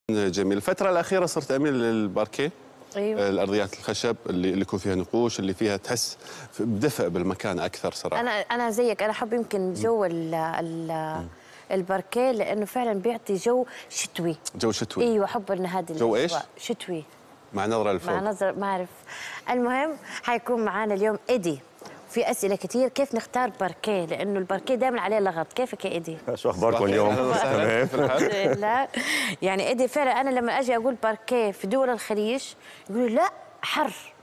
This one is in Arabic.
جميل. الفترة الأخيرة صرت أميل للباركيه. ايوه. الأرضيات الخشب اللي يكون فيها نقوش، اللي فيها تحس بدفء بالمكان أكثر صراحة. أنا زيك، أنا أحب يمكن جو الباركيه، لأنه فعلا بيعطي جو شتوي. جو شتوي. ايوه، أحب إن هذه جو إيش؟ شتوي. مع نظرة لفوق. مع نظرة، ما أعرف. المهم حيكون معانا اليوم إيدي. في أسئلة كثير، كيف نختار باركيه؟ لأنه الباركيه دائما عليه لغط. كيفك يا إيدي؟ شو اخباركم اليوم؟ تمام. لا يعني إيدي فعلا، أنا لما أجي أقول باركيه في دول الخليج يقولوا لا حر.